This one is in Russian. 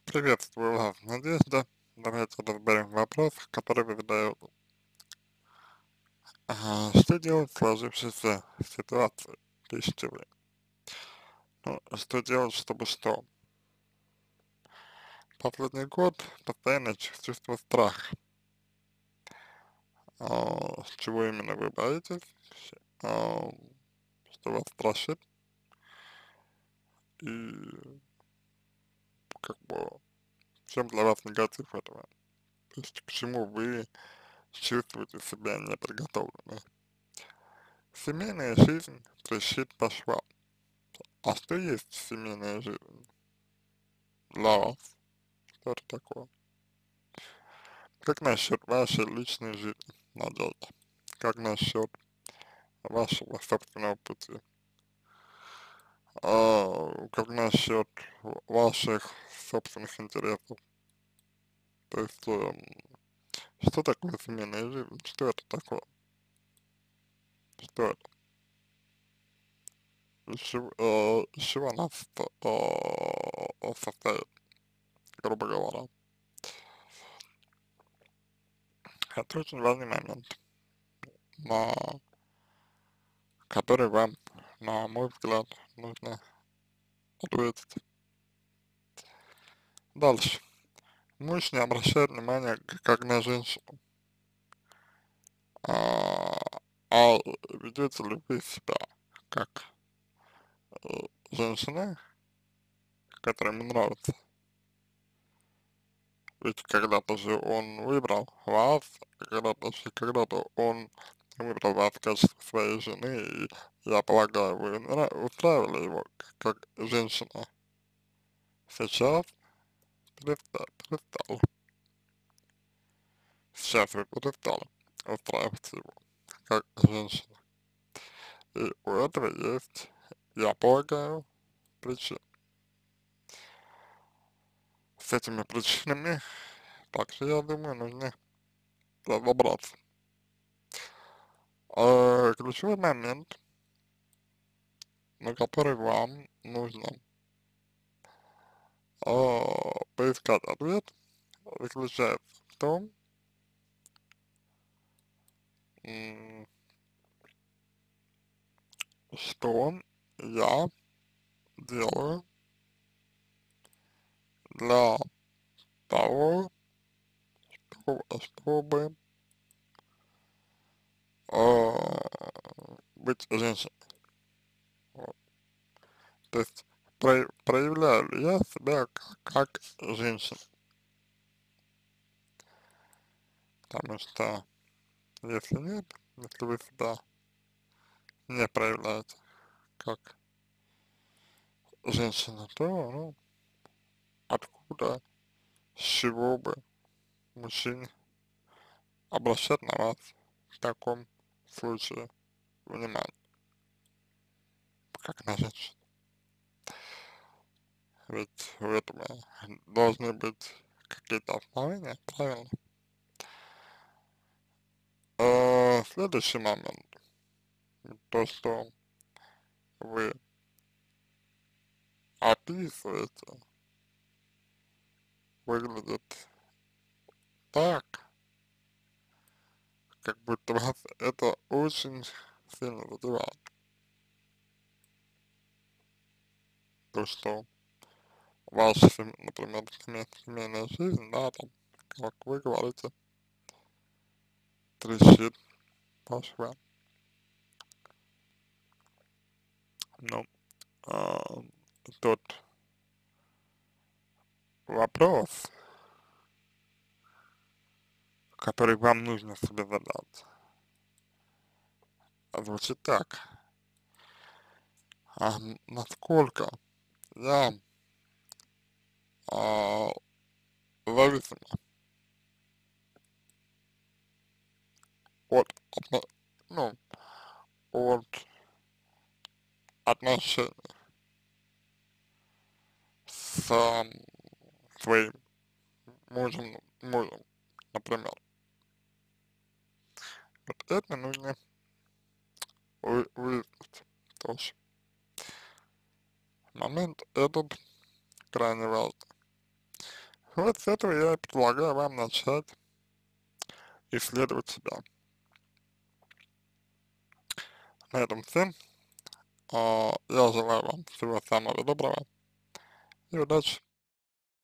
Приветствую вас, Надежда. Давайте разберем вопрос, который вы задаете. Что делать в сложившейся ситуации? Пишите вы. Ну, что делать, чтобы что? Последний год постоянно чувствую страх. С чего именно вы боитесь? А, что вас страшит? И как бы в чем для вас негатив этого? То есть почему вы чувствуете себя неподготовленной? Семейная жизнь трещит по швам. А что есть семейная жизнь для вас? Что это такое? Как насчет вашей личной жизни, Надежда? Как насчет вашего собственного пути? Как насчет ваших собственных интересов? То есть, что такое семейная жизнь? Что это такое? Что это? Из чего она состоит, грубо говоря? Это очень важный момент, на который вам, на мой взгляд, нужно ответить. Дальше. Муж не обращает внимания как на женщину, а, а ведете ли вы себя как женщина, которая ему нравится? Ведь когда-то же он выбрал вас, когда-то он выбрал вас в качестве своей жены, и я полагаю, вы устраивали его как женщина. Сейчас перестал. Сейчас вы перестали устраивать его как женщина. И у этого есть, я полагаю, причины. С этими причинами также, я думаю, нужно разобраться. Ключевой момент, на который вам нужно поискать ответ, заключается в том, м, что я делаю для того, чтобы быть женщиной. Вот. То есть проявляю ли я себя как женщина, потому что если нет, если вы себя не проявляете как женщина, то, ну, откуда, с чего бы мужчине обращать на вас в таком случае внимание, как на женщину? Ведь у этого должны быть какие-то основания, правильно? Следующий момент, то, что вы описываете, выглядит так, как будто вас это очень сильно задевает. То, что ваша, например, семейная жизнь, да, там, как вы говорите, трещит по швам. Ну, а, тот вопрос, который вам нужно себе задать, звучит так. Насколько я а, зависима от, ну, от отношений с своим мужем, например. Вот это нужно выяснить тоже. Момент этот крайне важный. Вот с этого я и предлагаю вам начать исследовать себя. На этом все. Я желаю вам всего самого доброго и удачи.